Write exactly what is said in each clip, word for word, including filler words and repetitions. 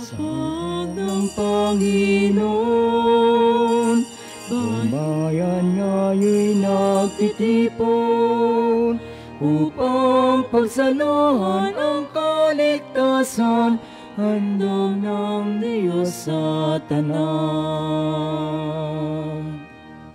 Pag ng Panginoon, bayan nga'yo'y nagtitipon upang pagsaluhan ang kaligtasan, handog ng Diyos sa tanan.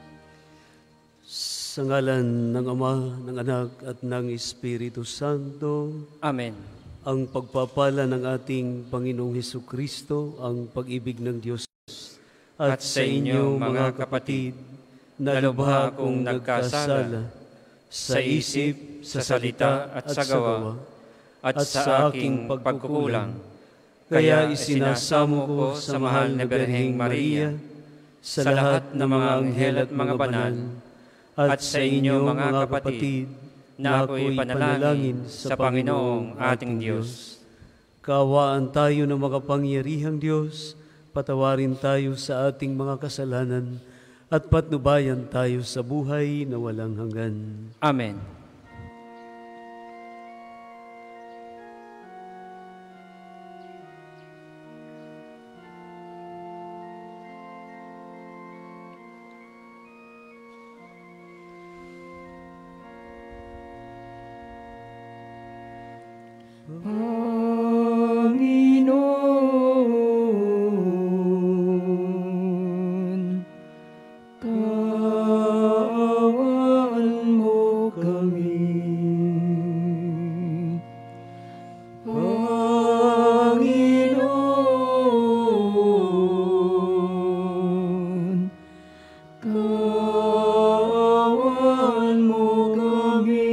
Sa ngalan ng Ama, ng Anak, at ng Espiritu Santo. Amen. Ang pagpapala ng ating Panginoong Hesukristo, ang pag-ibig ng Diyos, at, at sa inyo, mga kapatid, na lubha akong nagkasala sa isip, sa salita, at sa gawa, at sa aking pagkukulang. Kaya isinasamo ko sa mahal na Birheng Maria, sa lahat ng mga anghel at mga banal, at sa inyo, mga kapatid, na ako'y panalangin sa Panginoong ating Diyos. Kaawaan tayo ng makapangyarihang Diyos, patawarin tayo sa ating mga kasalanan, at patnubayan tayo sa buhay na walang hanggan. Amen. Panginoon, kaawaan mo kami. Panginoon, kaawaan mo kami.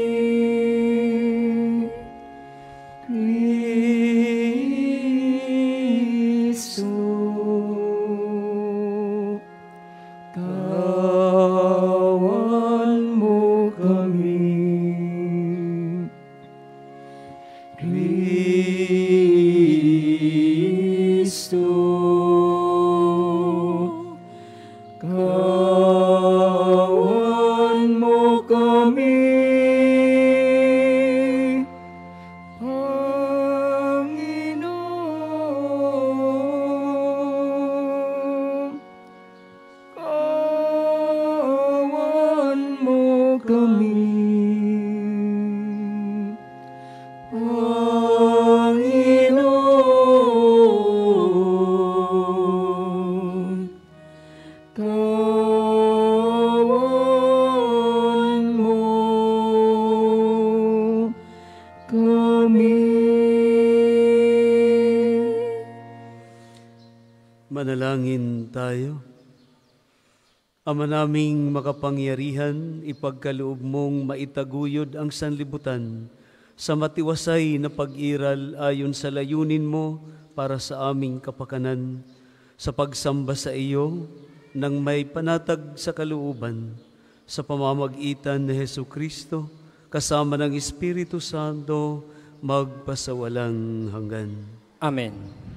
Manalangin tayo. Ama naming makapangyarihan, ipagkaloob mong maitaguyod ang sanlibutan sa matiwasay na pag-iral ayon sa layunin mo para sa aming kapakanan, sa pagsamba sa iyo nang may panatag sa kalooban, sa pamamagitan ni Hesukristo, kasama ng Espiritu Santo, magpasawalang hanggan. Amen.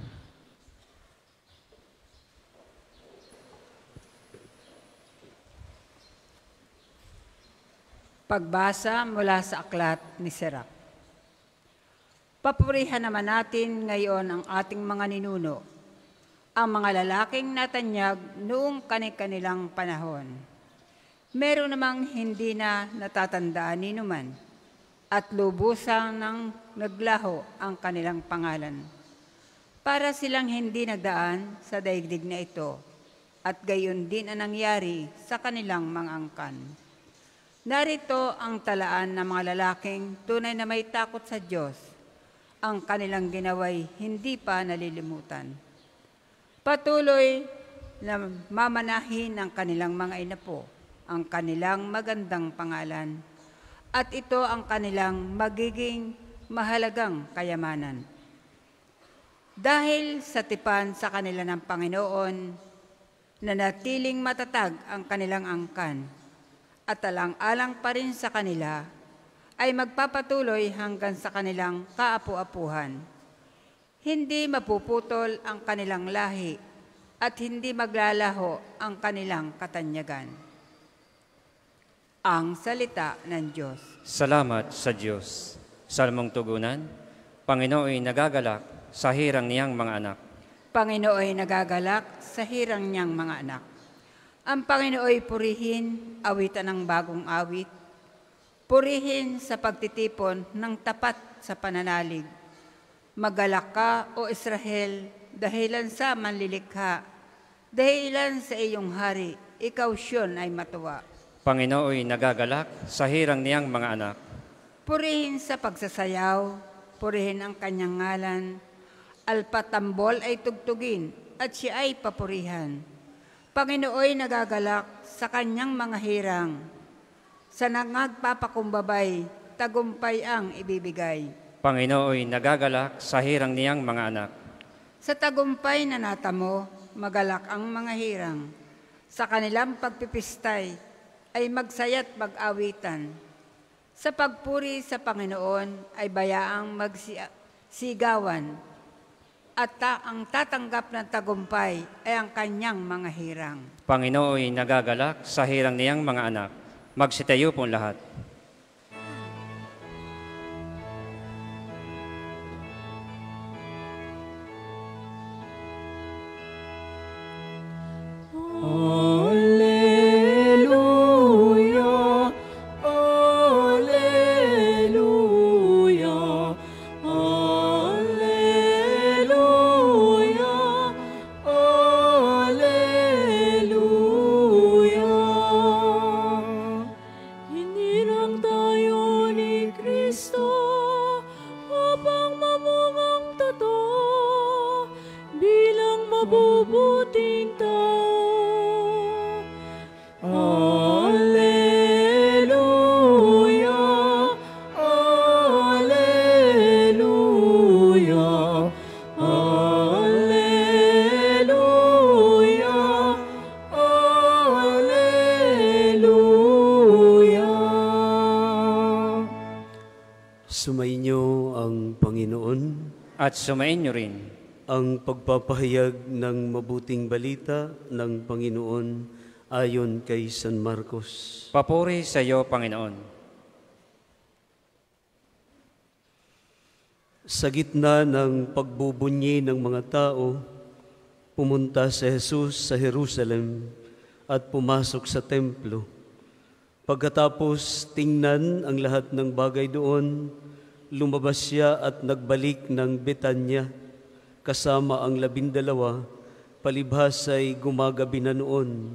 Pagbasa mula sa aklat ni Sirach. Papurihan naman natin ngayon ang ating mga ninuno, ang mga lalaking natanyag noong kani-kanilang panahon. Meron namang hindi na natatandaan ni numan, at lubusang nang naglaho ang kanilang pangalan. Para silang hindi nagdaan sa daigdig na ito, at gayon din ang nangyari sa kanilang mga angkan. Narito ang talaan ng mga lalaking tunay na may takot sa Diyos. Ang kanilang ginaway hindi pa nalilimutan. Patuloy na mamanahin ng kanilang mga inapo ang kanilang magandang pangalan, at ito ang kanilang magiging mahalagang kayamanan. Dahil sa tipan sa kanila ng Panginoon, nanatiling matatag ang kanilang angkan, at alang-alang pa rin sa kanila, ay magpapatuloy hanggang sa kanilang kaapu-apuhan. Hindi mapuputol ang kanilang lahi, at hindi maglalaho ang kanilang katanyagan. Ang salita ng Diyos. Salamat sa Diyos. Salmong tugunan, Panginoon ay nagagalak sa hirang niyang mga anak. Panginoon ay nagagalak sa hirang niyang mga anak. Ang Panginoon ay purihin, awitan ng bagong awit. Purihin sa pagtitipon ng tapat sa pananalig. Magalak ka, O Israel, dahilan sa manlilikha. Dahilan sa iyong hari, ikaw Siyon ay matuwa. Panginoon ay nagagalak sa hirang niyang mga anak. Purihin sa pagsasayaw, purihin ang kanyang ngalan. Alpatambol ay tugtugin at siya ay papurihan. Panginoon nagagalak sa kanyang mga hirang. Sa nangagpapakumbabay, tagumpay ang ibibigay. Panginoon nagagalak sa hirang niyang mga anak. Sa tagumpay na natamo, magalak ang mga hirang. Sa kanilang pagpipistay, ay magsaya't mag-awitan. Sa pagpuri sa Panginoon, ay bayaang magsigawan. At ta ang tatanggap ng tagumpay ay ang kanyang mga hirang. Panginoon nagagalak sa hirang niyang mga anak. Magsitayo pong lahat. Alleluia, Alleluia, Alleluia, Alleluia. Hinirang tayo ni Kristo upang mamungang totoo bilang mabubuting tao. Alleluia, Alleluia, Alleluia, Alleluia. Sumainyo ang Panginoon. At sumainyo rin. Ang pagpapahayag ng mabuting balita ng Panginoon ayon kay San Marcos. Papuri sa iyo, Panginoon. Sa gitna ng pagbubunyi ng mga tao, pumunta si Jesus sa Jerusalem at pumasok sa templo. Pagkatapos tingnan ang lahat ng bagay doon, lumabas siya at nagbalik ng Betanya kasama ang labindalawa, palibhas ay gumagabi na noon.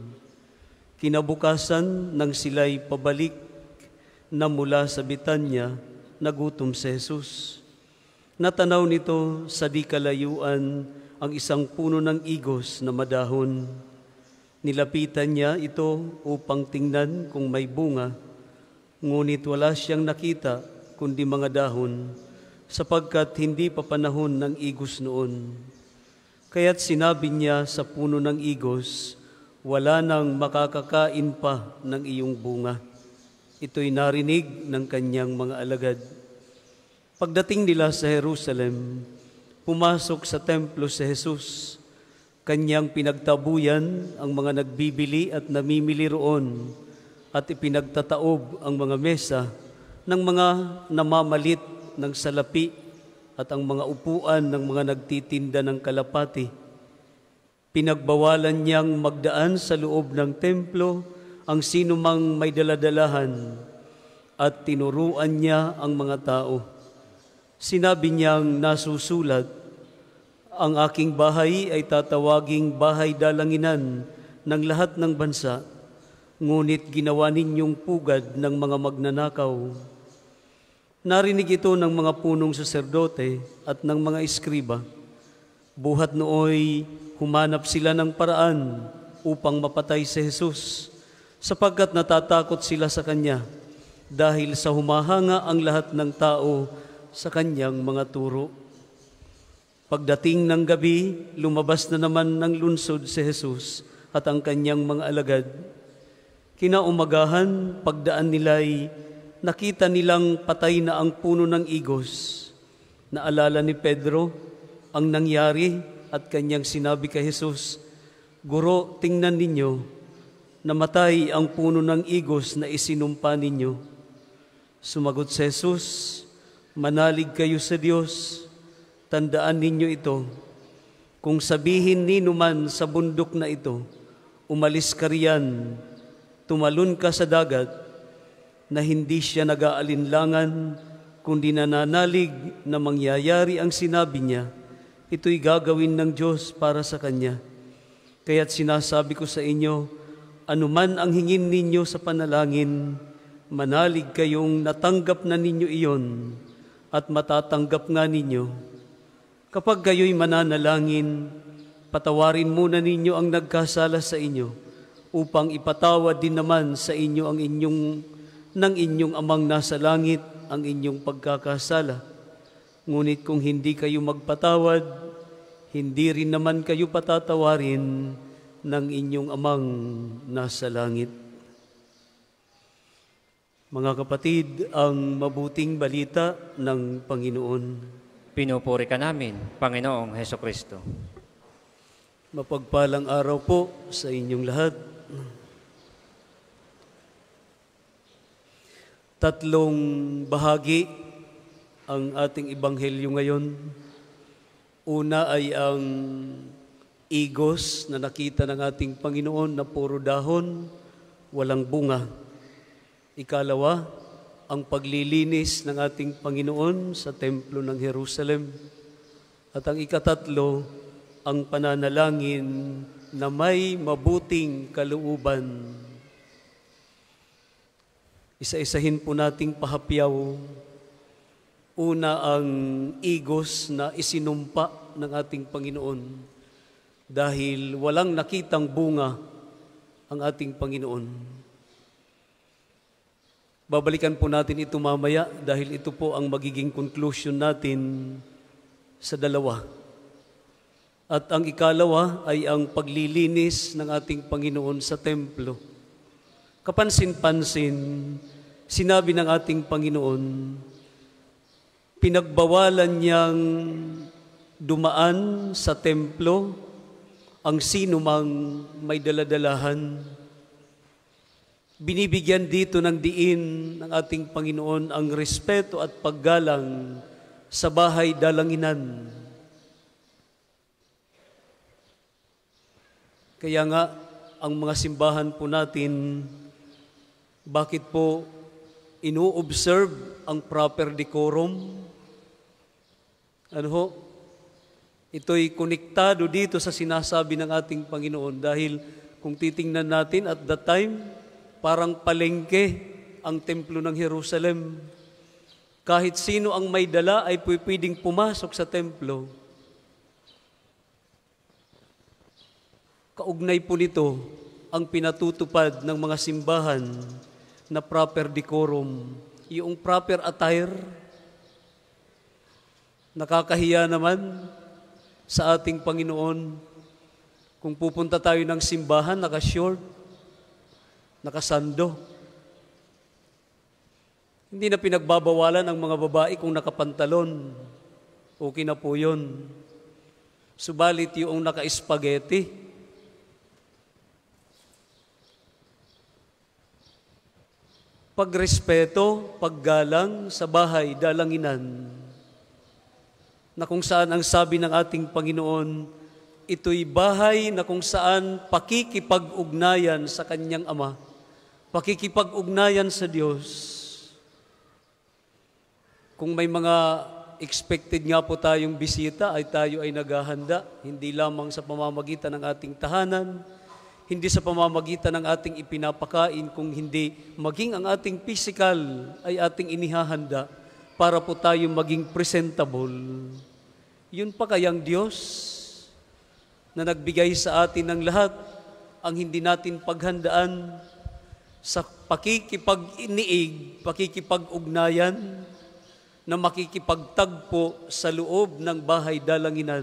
Kinabukasan nang sila'y pabalik na mula sa Betanya, nagutom si Jesus. Natanaw nito sa di kalayuan ang isang puno ng igos na madahon. Nilapitan niya ito upang tingnan kung may bunga, ngunit wala siyang nakita kundi mga dahon, sapagkat hindi pa panahon ng igos noon. Kaya't sinabi niya sa puno ng igos, wala nang makakakain pa ng iyong bunga. Ito'y narinig ng kanyang mga alagad. Pagdating nila sa Jerusalem, pumasok sa templo si Jesus. Kanyang pinagtabuyan ang mga nagbibili at namimili roon at ipinagtataob ang mga mesa ng mga namamalit ng salapi at ang mga upuan ng mga nagtitinda ng kalapati. Pinagbawalan niyang magdaan sa loob ng templo ang sinumang may daladalahan at tinuruan niya ang mga tao. Sinabi niyang nasusulat, ang aking bahay ay tatawaging bahay dalanginan ng lahat ng bansa, ngunit ginawa ninyong pugad ng mga magnanakaw. Narinig ito ng mga punong saserdote at ng mga eskriba. Buhat nooy humanap sila ng paraan upang mapatay si Jesus, sapagkat natatakot sila sa Kanya dahil sa humahanga ang lahat ng tao sa Kanyang mga turo. Pagdating ng gabi, lumabas na naman ng lunsod si Jesus at ang Kanyang mga alagad. Kinaumagahan, pagdaan nila'y nakita nilang patay na ang puno ng igos. Naalala ni Pedro ang nangyari at kanyang sinabi kay Jesus, Guro, tingnan ninyo, namatay ang puno ng igos na isinumpa ninyo. Sumagot si Jesus, manalig kayo sa Diyos, tandaan ninyo ito. Kung sabihin ni numan sa bundok na ito, umalis ka riyan, tumalon ka sa dagat, na hindi siya nag-aalinlangan, kundi nananalig na mangyayari ang sinabi niya, ito'y gagawin ng Diyos para sa kanya. Kaya't sinasabi ko sa inyo, anuman ang hingin ninyo sa panalangin, manalig kayong natanggap na ninyo iyon at matatanggap nga ninyo. Kapag kayo'y mananalangin, patawarin muna ninyo ang nagkasala sa inyo upang ipatawad din naman sa inyo ang inyong ng inyong amang nasa langit ang inyong pagkakasala. Ngunit kung hindi kayo magpatawad, hindi rin naman kayo patatawarin ng inyong amang nasa langit. Mga kapatid, ang mabuting balita ng Panginoon. Pinupuri ka namin, Panginoong Hesukristo. Mapagpalang araw po sa inyong lahat. Tatlong bahagi ang ating ebanghelyo ngayon. Una ay ang igos na nakita ng ating Panginoon na puro dahon, walang bunga. Ikalawa, ang paglilinis ng ating Panginoon sa templo ng Jerusalem. At ang ikatatlo, ang pananalangin na may mabuting kalooban. Isa-isahin po nating pahapyaw. Una, ang igos na isinumpa ng ating Panginoon dahil walang nakitang bunga ang ating Panginoon. Babalikan po natin ito mamaya dahil ito po ang magiging conclusion natin sa dalawa. At ang ikalawa ay ang paglilinis ng ating Panginoon sa templo. Kapansin-pansin, sinabi ng ating Panginoon, pinagbawalan niyang dumaan sa templo ang sino mang may daladalahan. Binibigyan dito ng diin ng ating Panginoon ang respeto at paggalang sa bahay dalanginan. Kaya nga, ang mga simbahan po natin, bakit po ino-observe ang proper decorum? Ano ho? Ito'y konektado dito sa sinasabi ng ating Panginoon dahil kung titingnan natin at that time, parang palengke ang templo ng Jerusalem. Kahit sino ang may dala ay pwedeng pumasok sa templo. Kaugnay po nito ang pinatutupad ng mga simbahan na proper decorum, yung proper attire. Nakakahiya naman sa ating Panginoon kung pupunta tayo ng simbahan naka-short, nakasando. Hindi na pinagbabawalan ang mga babae kung nakapantalon. Okay na po yun. Subalit yung naka-spaghetti, pagrespeto, paggalang sa bahay, dalanginan, na kung saan ang sabi ng ating Panginoon, ito'y bahay na kung saan pakikipag-ugnayan sa kanyang Ama, pakikipag-ugnayan sa Diyos. Kung may mga expected nga po tayong bisita, ay tayo ay naghahanda, hindi lamang sa pamamagitan ng ating tahanan, hindi sa pamamagitan ng ating ipinapakain, kung hindi maging ang ating physical ay ating inihahanda para po tayo maging presentable. Yun pa kayang Diyos na nagbigay sa atin ng lahat ang hindi natin paghandaan sa pakikipag-iniig, pakikipag-ugnayan na makikipagtagpo sa loob ng bahay dalanginan.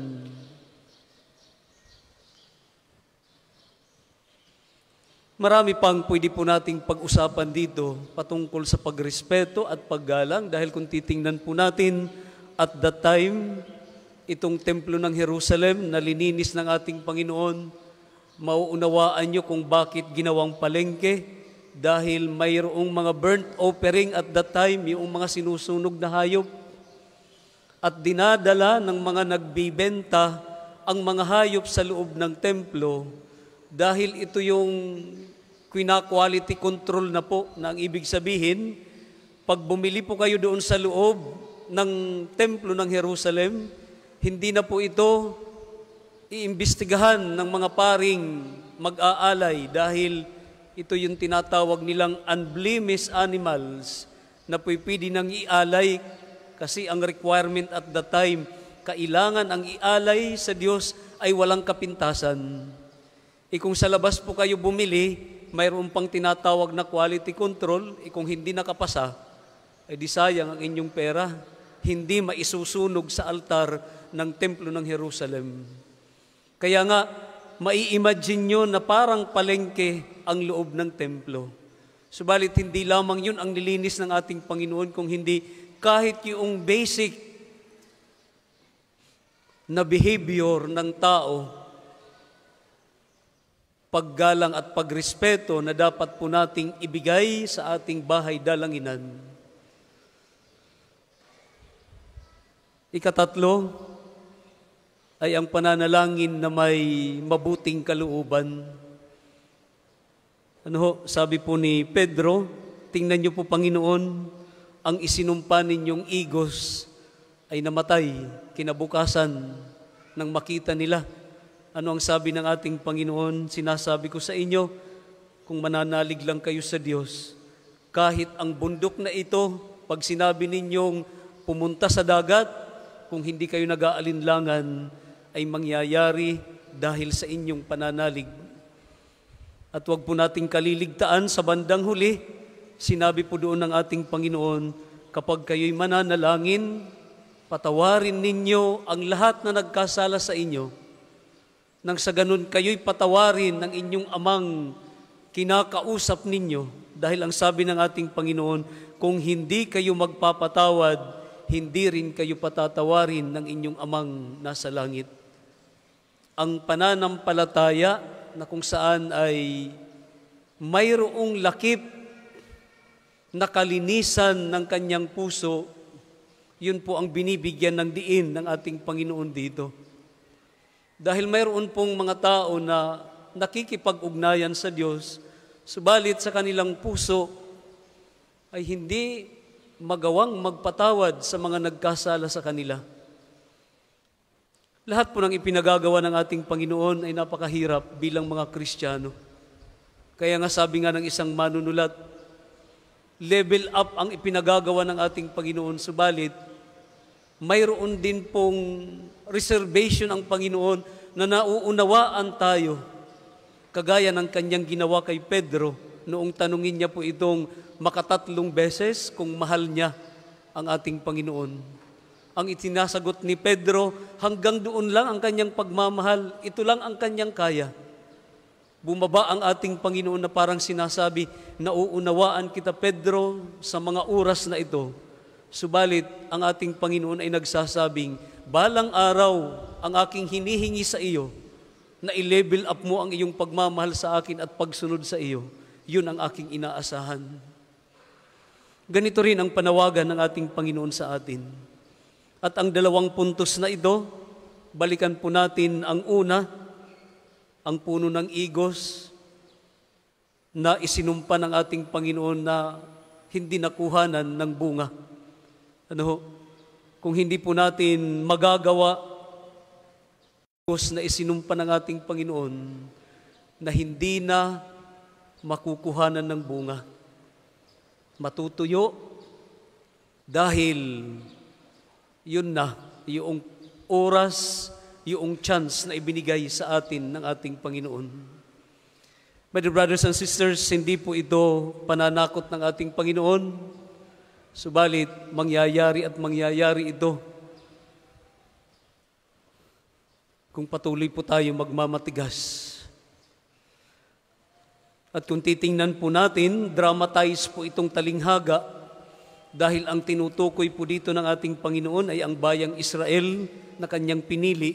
Marami pang pwede po nating pag-usapan dito patungkol sa pagrespeto at paggalang dahil kung titingnan po natin at that time, itong templo ng Jerusalem na lininis ng ating Panginoon, mauunawaan nyo kung bakit ginawang palengke dahil mayroong mga burnt offering at that time, yung mga sinusunog na hayop at dinadala ng mga nagbibenta ang mga hayop sa loob ng templo dahil ito yung quality control na po na ang ibig sabihin, pag bumili po kayo doon sa loob ng templo ng Jerusalem, hindi na po ito iimbestigahan ng mga paring mag-aalay dahil ito yung tinatawag nilang unblemished animals na pwede nang ialay kasi ang requirement at the time, kailangan ang ialay sa Diyos ay walang kapintasan. E kung sa labas po kayo bumili, mayroon pang tinatawag na quality control, e kung hindi nakapasa, ay di sayang ang inyong pera, hindi maisusunog sa altar ng templo ng Jerusalem. Kaya nga, mai-imagine nyo na parang palengke ang loob ng templo. Subalit hindi lamang yun ang nilinis ng ating Panginoon, kung hindi kahit yung basic na behavior ng tao, paggalang at pagrespeto na dapat po nating ibigay sa ating bahay dalanginan. Ikatatlo ay ang pananalangin na may mabuting kalooban. Ano ho, sabi po ni Pedro, tingnan niyo po Panginoon, ang isinumpa ninyong igos ay namatay kinabukasan nang makita nila. Ano ang sabi ng ating Panginoon? Sinasabi ko sa inyo, kung mananalig lang kayo sa Diyos, kahit ang bundok na ito, pag sinabi ninyong pumunta sa dagat, kung hindi kayo nag-aalinlangan, ay mangyayari dahil sa inyong pananalig. At huwag po nating kaliligtaan sa bandang huli, sinabi po doon ng ating Panginoon, kapag kayo'y mananalangin, patawarin ninyo ang lahat na nagkasala sa inyo, nang sa ganun kayo'y patawarin ng inyong amang kinakausap ninyo. Dahil ang sabi ng ating Panginoon, kung hindi kayo magpapatawad, hindi rin kayo patatawarin ng inyong amang nasa langit. Ang pananampalataya na kung saan ay mayroong lakip na kalinisan ng kanyang puso, yun po ang binibigyan ng diin ng ating Panginoon dito. Dahil mayroon pong mga tao na nakikipag-ugnayan sa Diyos, subalit sa kanilang puso ay hindi magawang magpatawad sa mga nagkasala sa kanila. Lahat po ng ipinagagawa ng ating Panginoon ay napakahirap bilang mga Kristiyano. Kaya nga sabi nga ng isang manunulat, level up ang ipinagagawa ng ating Panginoon, subalit mayroon din pong reservation ang Panginoon na nauunawaan tayo, kagaya ng kanyang ginawa kay Pedro noong tanungin niya po itong makatatlong beses kung mahal niya ang ating Panginoon. Ang itinasagot ni Pedro, hanggang doon lang ang kanyang pagmamahal, ito lang ang kanyang kaya. Bumaba ang ating Panginoon na parang sinasabi, nauunawaan kita Pedro sa mga oras na ito. Subalit, ang ating Panginoon ay nagsasabing, balang araw ang aking hinihingi sa iyo, na i-level up mo ang iyong pagmamahal sa akin at pagsunod sa iyo. Yun ang aking inaasahan. Ganito rin ang panawagan ng ating Panginoon sa atin. At ang dalawang puntos na ito, balikan po natin ang una, ang puno ng igos na isinumpa ng ating Panginoon na hindi nakuhanan ng bunga. Ano, kung hindi po natin magagawa na isinumpa ng ating Panginoon na hindi na makukuhanan ng bunga, matutuyo dahil yun na yung oras, yung chance na ibinigay sa atin ng ating Panginoon. My dear brothers and sisters, hindi po ito pananakot ng ating Panginoon, subalit, mangyayari at mangyayari ito kung patuloy po tayo magmamatigas. At kung titingnan po natin, dramatize po itong talinghaga dahil ang tinutukoy po dito ng ating Panginoon ay ang bayang Israel na kanyang pinili,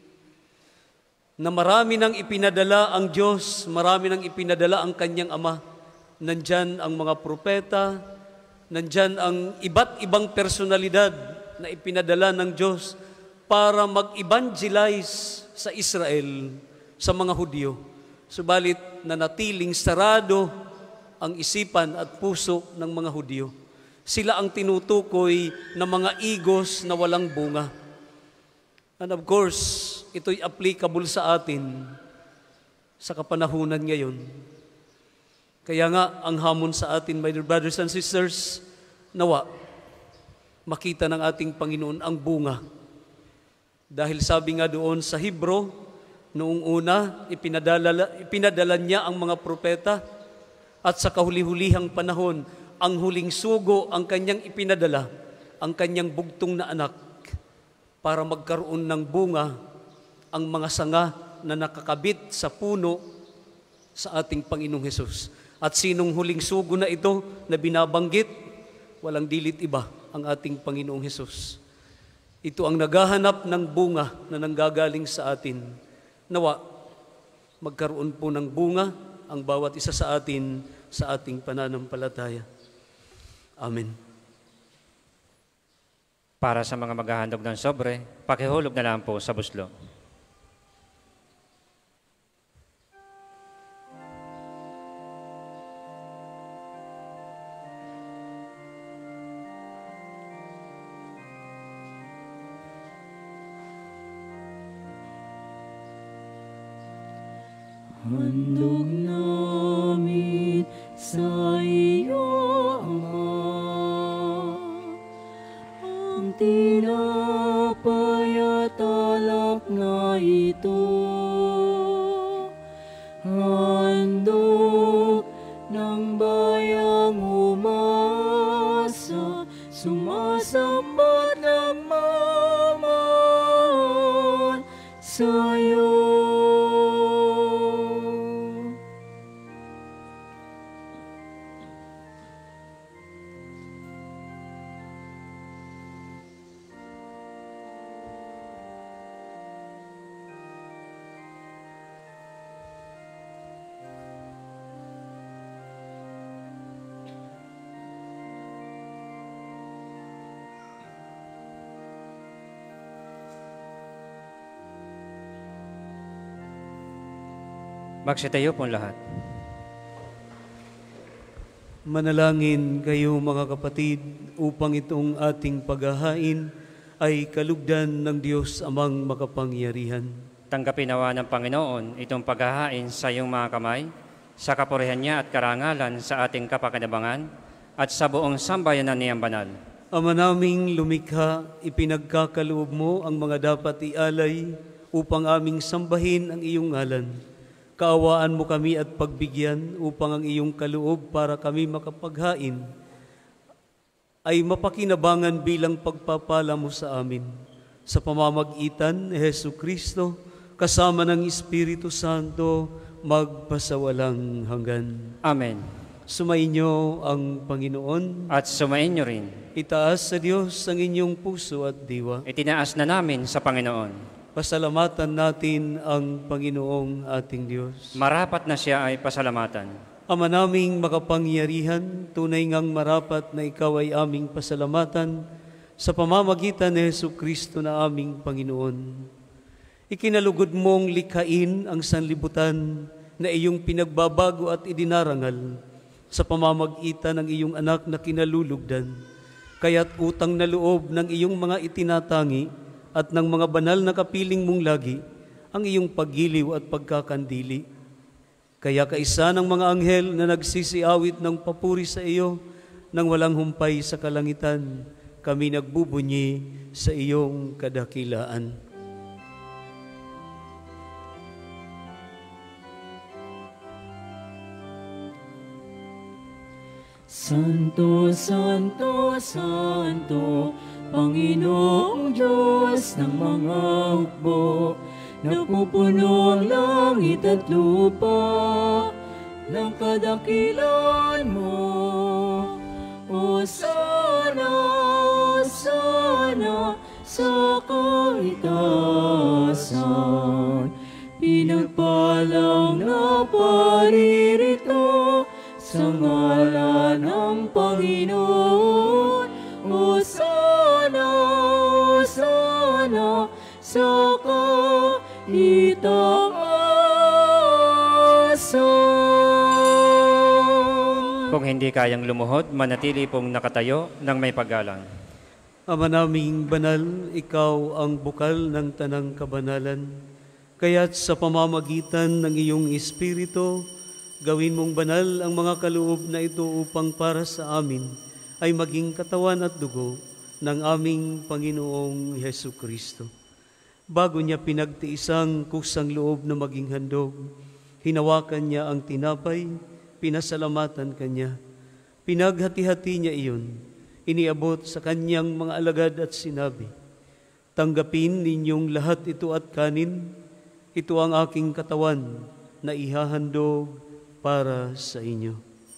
na marami nang ipinadala ang Diyos, marami nang ipinadala ang kanyang Ama. Nandyan ang mga propeta, nandyan ang iba't ibang personalidad na ipinadala ng Diyos para mag-evangelize sa Israel, sa mga Hudyo. Subalit nanatiling sarado ang isipan at puso ng mga Hudyo. Sila ang tinutukoy na mga igos na walang bunga. And of course, ito'y applicable sa atin sa kapanahunan ngayon. Kaya nga, ang hamon sa atin, my dear brothers and sisters, nawa, makita ng ating Panginoon ang bunga. Dahil sabi nga doon sa Hebro, noong una, ipinadala, ipinadala niya ang mga propeta at sa kahuli-hulihang panahon, ang huling sugo ang kanyang ipinadala, ang kanyang bugtong na anak, para magkaroon ng bunga ang mga sanga na nakakabit sa puno sa ating Panginoong Hesus. At sinong huling sugo na ito na binabanggit? Walang dilit iba, ang ating Panginoong Hesus. Ito ang naghahanap ng bunga na nanggagaling sa atin. Nawa, magkaroon po ng bunga ang bawat isa sa atin sa ating pananampalataya. Amen. Para sa mga maghahandog ng sobre, pakihulog na lang po sa buslo. Handog namin sa iyo, Ama, ang tinapay at alak na ito. Handog ng bayang umasa, sumasambat ng mamahal sa iyo. Magsitayo po lahat. Manalangin kayo mga kapatid upang itong ating paghahain ay kalugdan ng Diyos amang makapangyarihan. Tanggapin nawa ng Panginoon itong paghahain sa iyong mga kamay, sa kapurihan niya at karangalan sa ating kapakinabangan at sa buong sambayanan niyang banal. Ama naming lumikha, ipinagkakaloob mo ang mga dapat ialay upang aming sambahin ang iyong ngalan. Kaawaan mo kami at pagbigyan upang ang iyong kaloob para kami makapaghain ay mapakinabangan bilang pagpapala mo sa amin. Sa pamamagitan ni Hesu Kristo, kasama ng Espiritu Santo, magpasawalang hanggan. Amen. Sumainyo ang Panginoon. At sumainyo rin. Itaas sa Diyos ang inyong puso at diwa. Itinaas na namin sa Panginoon. Pasalamatan natin ang Panginoong ating Diyos. Marapat na siya ay pasalamatan. Ama naming makapangyarihan, tunay ngang marapat na ikaw ay aming pasalamatan sa pamamagitan ni Hesu Kristo na aming Panginoon. Ikinalugod mong likhain ang sanlibutan na iyong pinagbabago at idinarangal sa pamamagitan ng iyong anak na kinalulugdan. Kaya't utang na loob ng iyong mga itinatangi at ng mga banal na kapiling mong lagi ang iyong paggiliw at pagkakandili. Kaya kaisa ng mga anghel na nagsisiawit ng papuri sa iyo nang walang humpay sa kalangitan, kami nagbubunyi sa iyong kadakilaan. Santo, Santo, Santo, Panginoong Diyos ng mga hukbo, napupuno ang langit at lupa ng kadakilan mo. O sana, sana sa kaitasan, pinagpalang na paririto sa ngalan ng Panginoon. O sana, sana itaasan. Kung hindi kayang lumuhod, manatili pong nakatayo ng may paggalang. Ama naming banal, ikaw ang bukal ng tanang kabanalan. Kaya't sa pamamagitan ng iyong Espiritu, gawin mong banal ang mga kaloob na ito upang para sa amin ay maging katawan at dugo ng aming Panginoong Hesu Kristo. Bago niya pinagtiisang kusang loob na maging handog, hinawakan niya ang tinapay, pinasalamatan kanya. Pinaghati-hati niya iyon, iniabot sa kanyang mga alagad at sinabi, "Tanggapin ninyong lahat ito at kanin, ito ang aking katawan na ihahandog para sa inyo."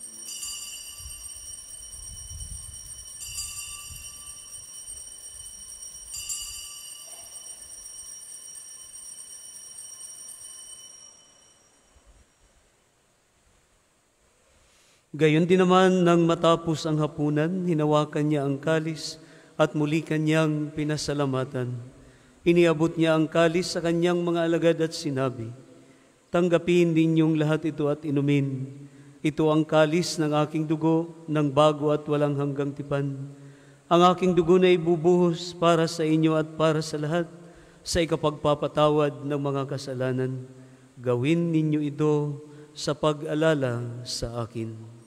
Gayon din naman nang matapos ang hapunan, hinawakan niya ang kalis at muli kanyang pinasalamatan. Iniabot niya ang kalis sa kanyang mga alagad at sinabi, "Tanggapin ninyong lahat ito at inumin. Ito ang kalis ng aking dugo ng bago at walang hanggang tipan. Ang aking dugo na ibubuhos para sa inyo at para sa lahat sa ikapagpapatawad ng mga kasalanan. Gawin ninyo ito sa pag-alala sa akin."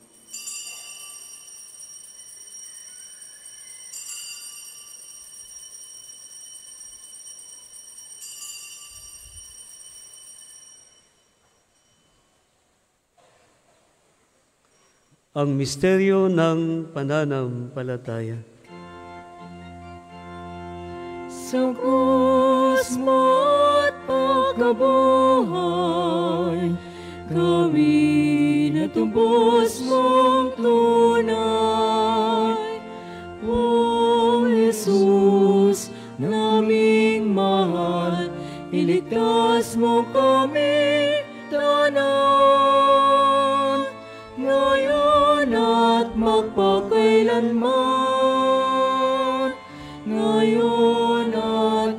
Ang misteryo ng pananampalataya. Sa krus mo't pagkabuhay, kami natubos mong tunay. O Jesus, naming mahal, iligtas mo kami tanan, ngayon at magpakailanman, ngayon at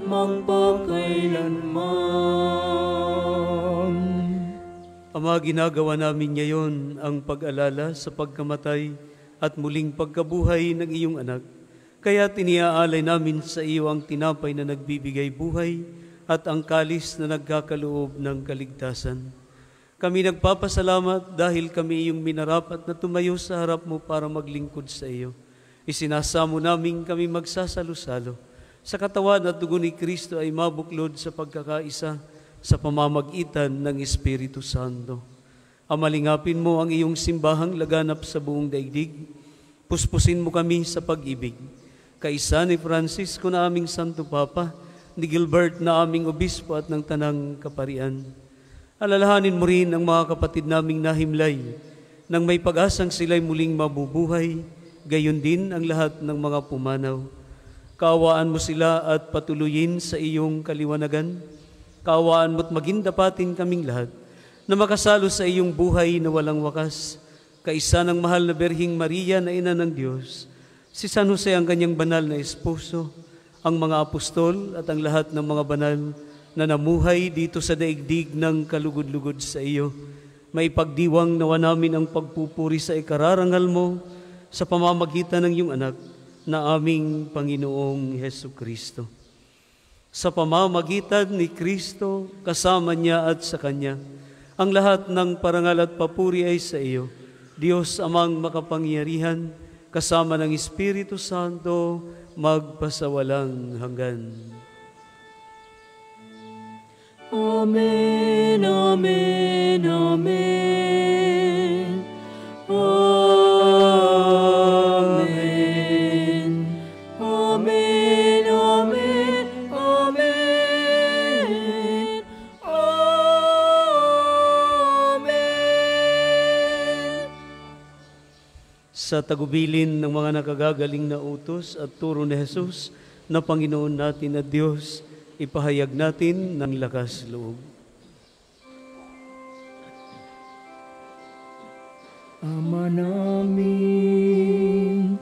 magpakailanman. Ama, ginagawa namin ngayon ang pag-alala sa pagkamatay at muling pagkabuhay ng iyong anak. Kaya iniaalay namin sa iyo ang tinapay na nagbibigay buhay at ang kalis na nagkakaloob ng kaligtasan. Kami nagpapasalamat dahil kami iyong minarapat na tumayo sa harap mo para maglingkod sa iyo. Isinasamo namin kami magsasalo-salo. Sa katawan at dugo ni Kristo ay mabuklod sa pagkakaisa sa pamamagitan ng Espiritu Santo. Amalingapin mo ang iyong simbahang laganap sa buong daigdig. Puspusin mo kami sa pag-ibig. Kaisa ni Francisco na aming Santo Papa, ni Gilbert na aming Obispo at ng Tanang Kaparian. Alalahanin mo rin ang mga kapatid naming nahimlay, nang may pag-asang sila'y muling mabubuhay, gayon din ang lahat ng mga pumanaw. Kaawaan mo sila at patuloyin sa iyong kaliwanagan. Kaawaan mo't maging dapatin kaming lahat na makasalo sa iyong buhay na walang wakas. Kaisa ng mahal na Berhing Maria na Ina ng Diyos, si San Jose ang kanyang banal na esposo, ang mga apostol at ang lahat ng mga banal na namuhay dito sa daigdig ng kalugod-lugod sa iyo. May pagdiwang nawa namin ang pagpupuri sa ikararangal mo sa pamamagitan ng iyong anak na aming Panginoong Hesu Kristo. Sa pamamagitan ni Kristo, kasama niya at sa Kanya, ang lahat ng parangal at papuri ay sa iyo, Diyos amang makapangyarihan, kasama ng Espiritu Santo, magpasawalang hanggan. Amen, amen, amen. Amen. Amen, amen, amen. Amen. Sa tagubilin ng mga nakagagaling na utos at turo ni Jesus na Panginoon natin na Diyos, ipahayag natin ng lakas loob. Ama namin,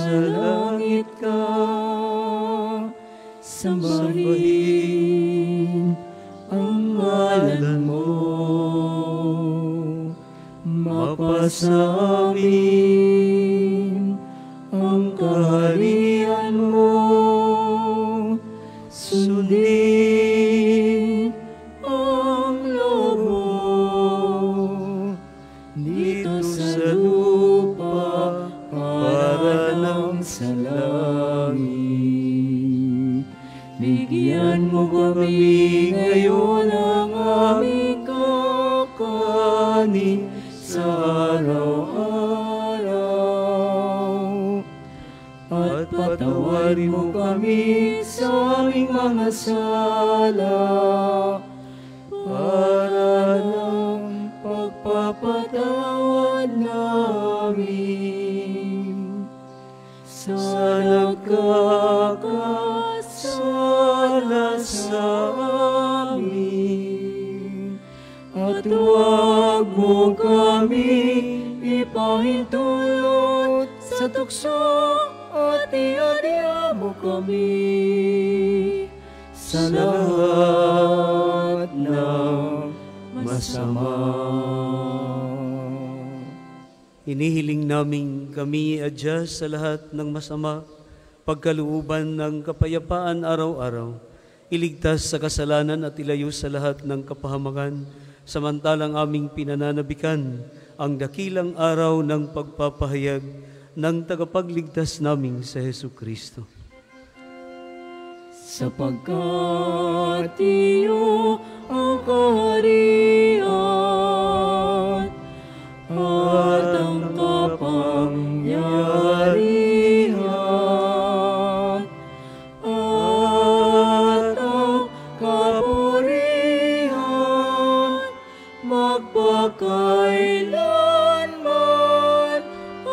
sumasalangit ka, sambahin sa amin ang kaharian mo, sundin ang loob mo dito sa lupa para nang sa langit. Bigyan mo kami ngayon ng aming kakanin sa araw-araw, at patawarin mo kami sa aming mga sala para ng pagpapatawad namin sa nagkakasala sa amin. At huwag mo kami ipahintulot sa tukso, at iadya mo kami sa lahat ng masama. Hinihiling namin kami adya sa lahat ng masama, pagkalooban ng kapayapaan araw-araw, iligtas sa kasalanan at ilayo sa lahat ng kapahamakan, samantalang aming pinananabikan ang dakilang araw ng pagpapahayag ng tagapagligtas naming sa Jesucristo. Sapagkat iyo ang kaharian at ang kapangyarihan at ang kapurihan magpakailanman.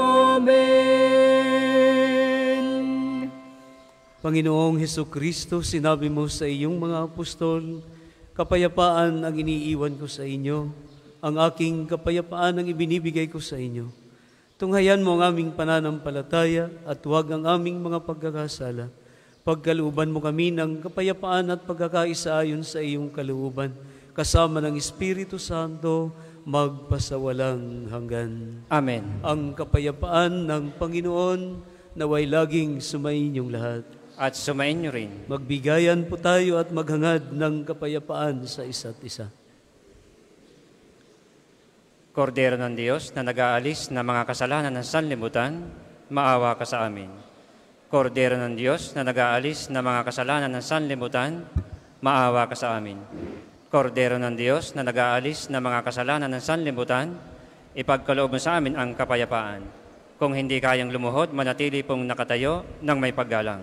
Amen. Panginoong Hesukristo, sinabi mo sa iyong mga apostol, kapayapaan ang iniiwan ko sa inyo, ang aking kapayapaan ang ibinibigay ko sa inyo. Tunghayan mo ang aming pananampalataya at huwag ang aming mga pagkakasala. Pagkalooban mo kami ng kapayapaan at pagkakaisa ayon sa iyong kalooban, kasama ng Espiritu Santo, magpasawalang hanggan. Amen. Ang kapayapaan ng Panginoon naway laging sumainyong lahat. At sumain niyo rin. Magbigayan po tayo at maghangad ng kapayapaan sa isa't isa. Kordero ng Diyos na nag-aalis ng mga kasalanan ng sanlibutan, maawa ka sa amin. Kordero ng Diyos na nag-aalis ng mga kasalanan ng sanlibutan, maawa ka sa amin. Kordero ng Diyos na nag-aalis ng mga kasalanan ng sanlibutan, ipagkaloob mo sa amin ang kapayapaan. Kung hindi kayang lumuhod, manatili pong nakatayo ng may paggalang.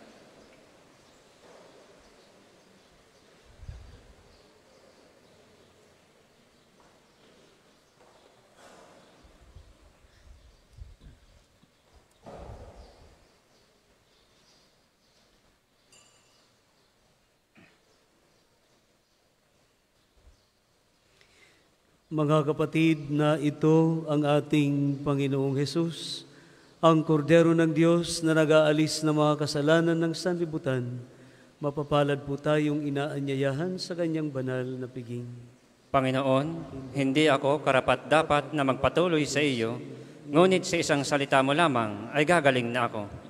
Mga kapatid, na ito ang ating Panginoong Hesus, ang Kordero ng Diyos na nag-aalis ng mga kasalanan ng sanlibutan. Mapapalad po tayong inaanyayahan sa kanyang banal na piging. Panginoon, hindi ako karapat-dapat na magpatuloy sa iyo, ngunit sa isang salita mo lamang ay gagaling na ako.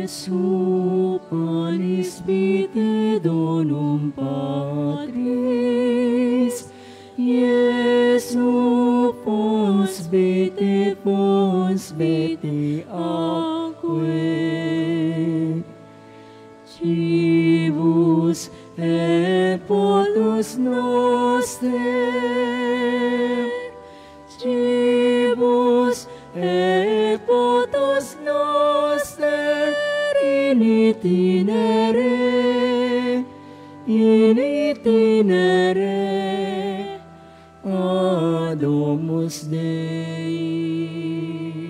Jesu panis vite donum Patris, Jesu pons vite pons vite aquae, Cibus et potus noster, Cibus et potus noster, in itinere, in itinere, Domus Dei.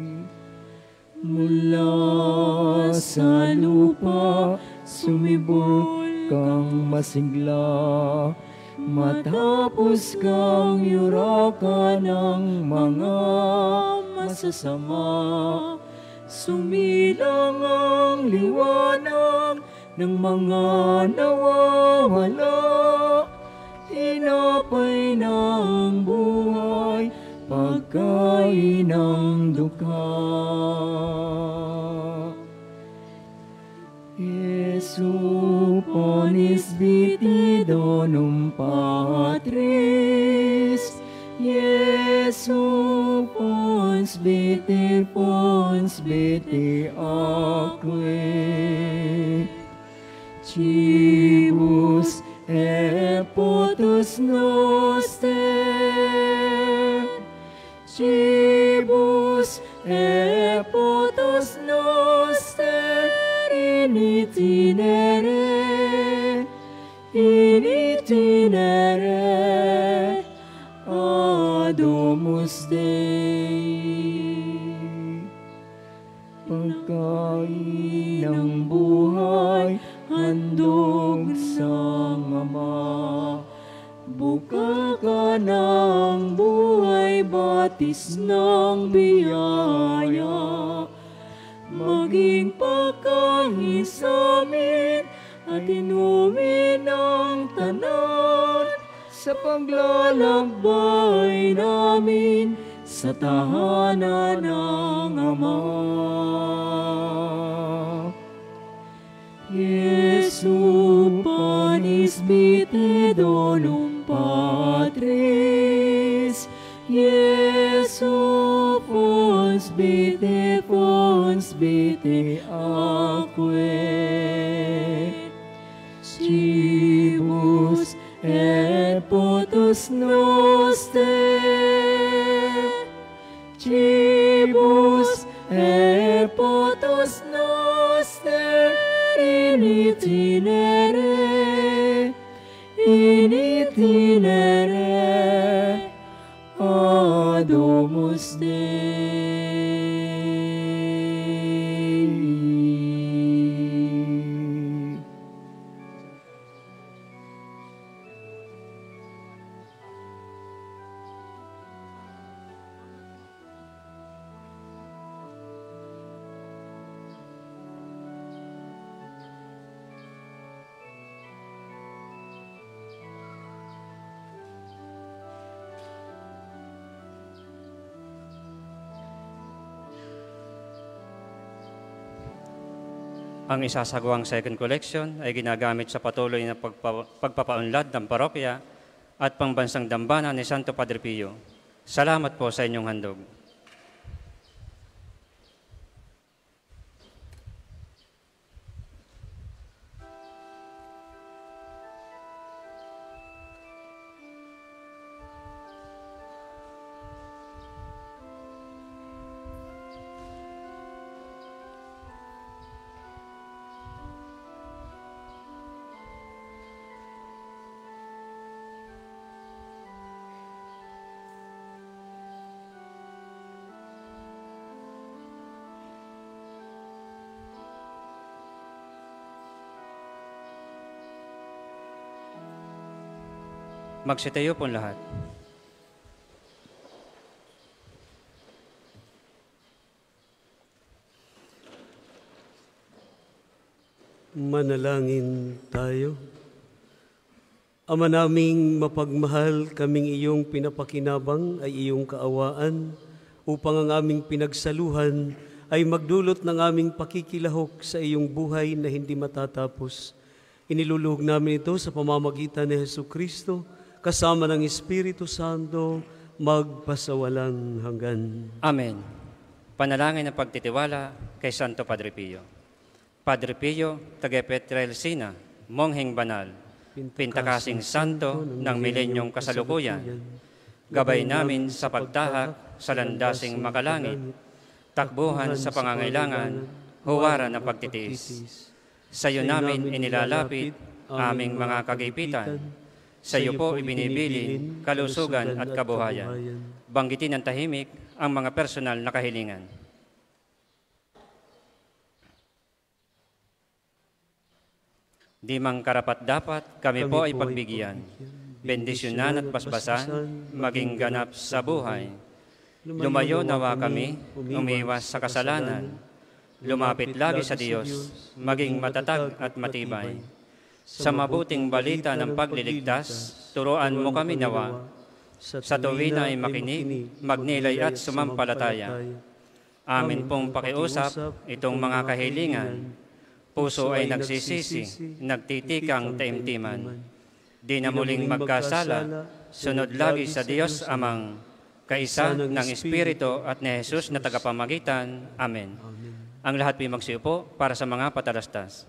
Mula sa lupa, sumibol kang masigla, matapos kang yurakan ng mga masasama. Sumilang ang liwanag ng mga nawawala, tinapay ng buhay, pagkain ng dukha. Jesu ponis vite donum Patris, Jesu pons vite pons vite aquae, Cibus et potus noster, Cibus et potus noster, in itinere, in itinere, Domus Dei. Pagkain ng buhay, handog sa Ama, bukal ka ng buhay, batis ng biyaya, maging pagkain sa amin at inumin ng tanan sa paglalakbay namin sa tahanan ng Ama. Jesu panis vite donum Patris, Jesu pons vite pons vite aquae, Cibus et potus noster, Cibus et potus noster, in itinere, in itinere, Domus Dei. Ang isasagawang second collection ay ginagamit sa patuloy na pagpa pagpapaunlad ng parokya at pangbansang dambana ni Santo Padre Pio. Salamat po sa inyong handog. Magsitayo po lahat. Manalangin tayo. Ama naming mapagmahal, kaming iyong pinapakinabang ay iyong kaawaan upang ang aming pinagsaluhan ay magdulot ng aming pakikilahok sa iyong buhay na hindi matatapos. Iniluluhog namin ito sa pamamagitan ni Jesucristo, kasama ng Espiritu Santo, magpasawalang hanggan. Amen. Panalangin ng pagtitiwala kay Santo Padre Pio. Padre Pio, taga Pietrelcina, mongheng banal, pintakasing santo ng milenyong kasalukuyan, gabay namin sa pagtahak sa landasing makalangit, takbuhan sa pangangailangan, huwaran ng pagtitiis. Sa iyo namin inilalapit aming mga kagipitan. Sa iyo po ibinibilin kalusugan at kabuhayan. Banggitin ng tahimik ang mga personal na kahilingan. Di mang karapat-dapat, kami po ay pagbigyan. Bendisyonan at basbasan, maging ganap sa buhay. Lumayo nawa kami, umiwas sa kasalanan. Lumapit lagi sa Diyos, maging matatag at matibay. Sa mabuting balita ng pagliligtas, turuan mo kami nawa. Sa tuwina ay makinig, magnilay at sumampalataya. Amin pong pakiusap itong mga kahilingan. Puso ay nagsisisi, nagtitikang taimtiman. Di na muling magkasala, sunod lagi sa Diyos Amang, kaisa ng Espiritu at ni Jesus na tagapamagitan. Amen. Ang lahat po'y magsiupo para sa mga patalastas.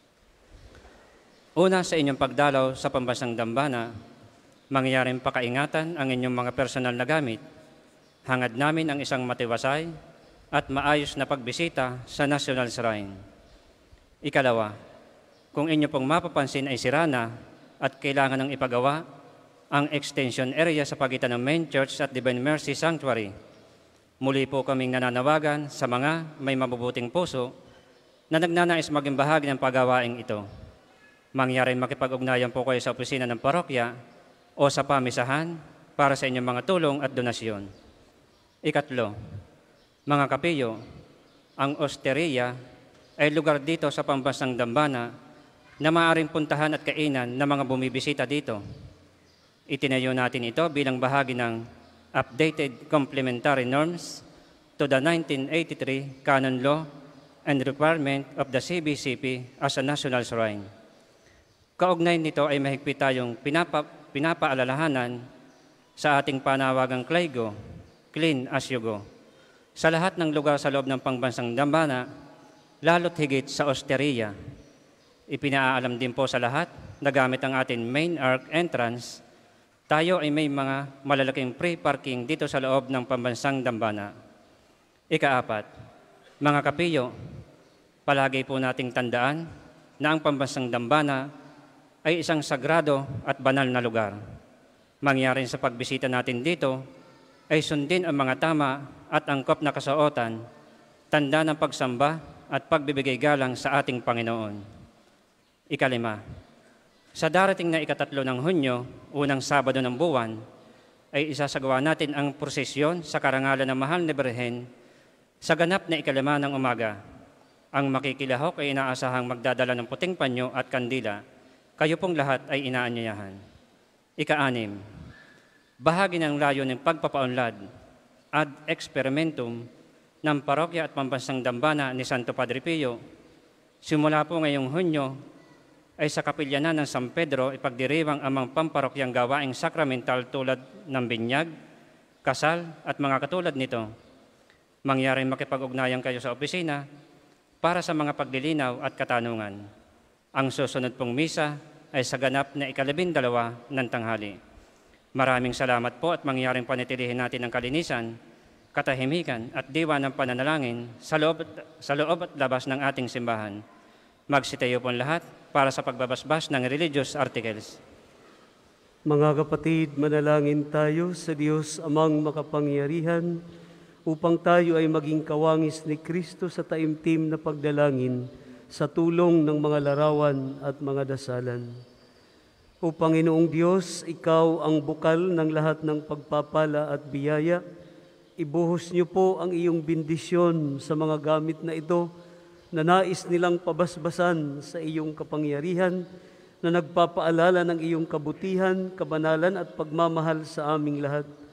Una sa inyong pagdalaw sa pambansang dambana, mangyaring pakaingatan ang inyong mga personal na gamit. Hangad namin ang isang matiwasay at maayos na pagbisita sa National Shrine. Ikalawa, kung inyo pong mapapansin ay sira na at kailangan ng ipagawa ang extension area sa pagitan ng Main Church at Divine Mercy Sanctuary, muli po kaming nananawagan sa mga may mabubuting puso na nagnanais maging bahagi ng pagawaing ito. Mangyaring makipag-ugnayan po kayo sa opisina ng parokya o sa pamisahan para sa inyong mga tulong at donasyon. Ikatlo, mga kapiyo, ang osteria ay lugar dito sa pambansang dambana na maaaring puntahan at kainan ng mga bumibisita dito. Itinayo natin ito bilang bahagi ng updated complementary norms to the nineteen eighty-three Canon Law and requirement of the C B C P as a national shrine. Kaugnay nito ay mahigpit tayong pinapa, pinapaalalahanan sa ating panawagang C L Y G O, Clean as You Go. Sa lahat ng lugar sa loob ng pangbansang dambana, lalo't higit sa osteria. Ipinaalam din po sa lahat na gamit ang ating main arc entrance, tayo ay may mga malalaking free parking dito sa loob ng pambansang dambana. Ikaapat, mga kapiyo, palagi po nating tandaan na ang pambansang dambana ay isang sagrado at banal na lugar. Mangyaring sa pagbisita natin dito ay sundin ang mga tama at angkop na kasuotan, tanda ng pagsamba at pagbibigay galang sa ating Panginoon. Ikalima, sa darating na ikatatlo ng Hunyo, unang Sabado ng buwan, ay isasagawa natin ang prosesyon sa karangalan ng Mahal na Birhen sa ganap na ikalima ng umaga. Ang makikilahok ay inaasahang magdadala ng puting panyo at kandila. Kayo pong lahat ay inaanyayahan. Ika-anim, bahagi ng layo ng pagpapaunlad ad experimentum ng parokya at pambansang dambana ni Santo Padre Pio, simula po ngayong Hunyo ay sa kapilyanan ng San Pedro ipagdiriwang amang pamparokyang gawaing sakramental tulad ng binyag, kasal at mga katulad nito. Mangyaring makipag-ugnayan kayo sa opisina para sa mga paglilinaw at katanungan. Ang susunod pong misa ay sa ganap na ikalabindalawa ng tanghali. Maraming salamat po at mangyaring panitilihin natin ang kalinisan, katahimikan at diwa ng pananalangin sa loob, sa loob at labas ng ating simbahan. Magsitayo po lahat para sa pagbabasbas ng religious articles. Mga kapatid, manalangin tayo sa Diyos Amang makapangyarihan upang tayo ay maging kawangis ni Kristo sa taimtim na pagdalangin sa tulong ng mga larawan at mga dasalan. O Panginoong Diyos, Ikaw ang bukal ng lahat ng pagpapala at biyaya. Ibuhos niyo po ang iyong bendisyon sa mga gamit na ito na nais nilang pabasbasan sa iyong kapangyarihan na nagpapaalala ng iyong kabutihan, kabanalan at pagmamahal sa aming lahat.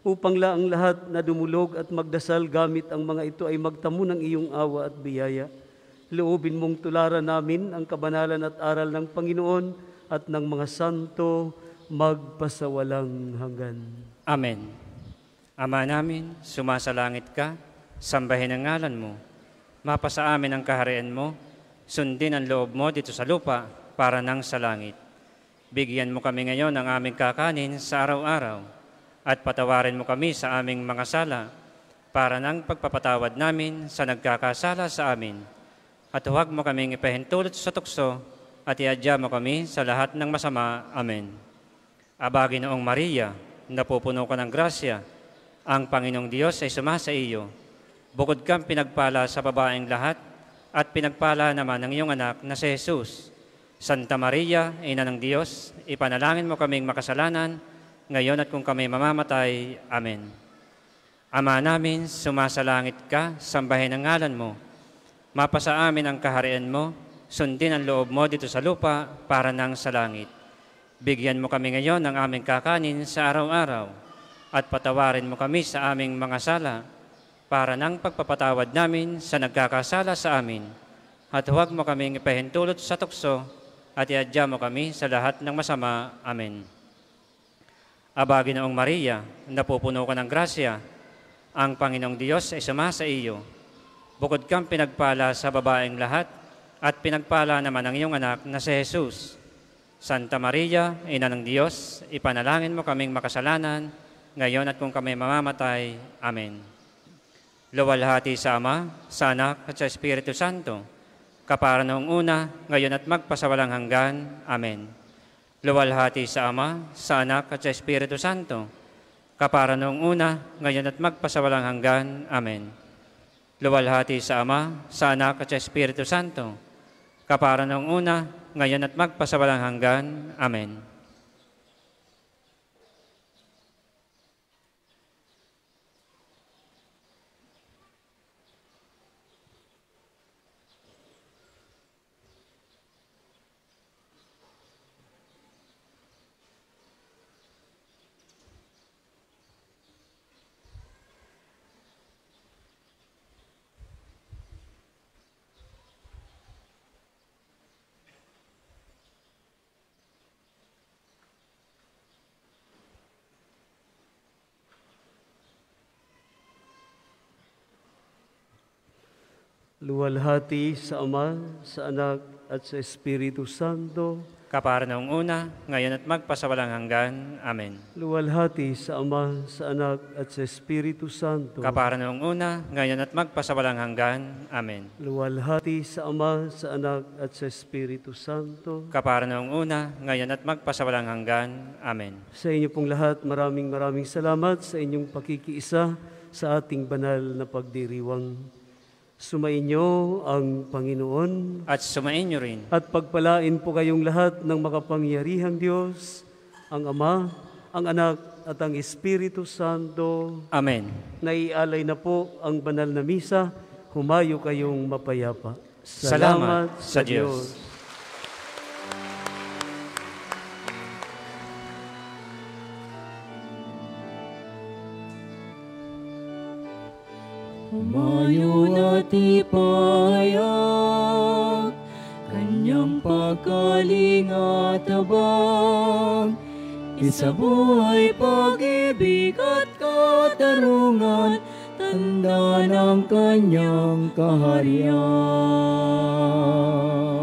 upang laang lahat na dumulog at magdasal gamit ang mga ito ay magtamo ng iyong awa at biyaya. Loobin mong tularan namin ang kabanalan at aral ng Panginoon at ng mga santo magpasawalang hanggan. Amen. Ama namin, sumasalangit ka, sambahin ang ngalan mo. Mapasa amin ang kaharian mo, sundin ang loob mo dito sa lupa para nang sa langit. Bigyan mo kami ngayon ng aming kakanin sa araw-araw at patawarin mo kami sa aming mga sala para nang pagpapatawad namin sa nagkakasala sa amin. At huwag mo kaming ipahintulot sa tukso at iadya mo kami sa lahat ng masama. Amen. Aba, Ginoong Maria, napupuno ka ng grasya, ang Panginoong Diyos ay sumasa iyo. Bukod kang pinagpala sa babaeng lahat at pinagpala naman ng iyong anak na si Jesus. Santa Maria, Ina ng Diyos, ipanalangin mo kaming makasalanan, ngayon at kung kami mamamatay. Amen. Ama namin, sumasalangit ka, sambahin ang ngalan mo. Mapasa amin ang kaharian mo, sundin ang loob mo dito sa lupa para nang sa langit. Bigyan mo kami ngayon ng aming kakanin sa araw-araw at patawarin mo kami sa aming mga sala para nang pagpapatawad namin sa nagkakasala sa amin. At huwag mo kaming ipahintulot sa tukso at iadya mo kami sa lahat ng masama. Amen. Aba, Ginoong Maria, napupuno ka ng grasya, ang Panginoong Diyos ay sumasa iyo. Bukod kang pinagpala sa babaeng lahat at pinagpala naman ang iyong anak na si Jesus. Santa Maria, Ina ng Diyos, ipanalangin mo kaming makasalanan, ngayon at kung kami mamamatay. Amen. Luwalhati sa Ama, sa Anak at sa Espiritu Santo, kapara noong una, ngayon at magpasawalang hanggan. Amen. Luwalhati sa Ama, sa Anak at sa Espiritu Santo, kapara noong una, ngayon at magpasawalang hanggan. Amen. Luwalhati sa Ama, sa Anak at sa Espiritu Santo, kapara noong una, ngayon at magpasawalang hanggan. Amen. Luwalhati sa Ama, sa Anak, at sa Espiritu Santo, kapara noong una, ngayon at magpasawalang hanggan. Amen. luwalhati sa Ama, sa Anak, at sa Espiritu Santo, Kapara noong una, ngayon at magpasawalang hanggan. Amen. luwalhati sa Ama, sa Anak, at sa Espiritu Santo. Kapara noong una, ngayon at magpasawalang hanggan. Amen. Sa inyo pong lahat, maraming maraming salamat sa inyong pakikiisa sa ating banal na pagdiriwang. Sumainyo ang Panginoon At sumainyo rin. at pagpalain po kayong lahat ng makapangyarihang Diyos, ang Ama, ang Anak, at ang Espiritu Santo. Amen. Naialay na po ang banal na misa, humayo kayong mapayapa. Salamat sa Diyos. Humayo at ipahayag kanyang pagkaling at habag. Isabuhay pag-ibig at katarungan, tanda ng kanyang kaharian.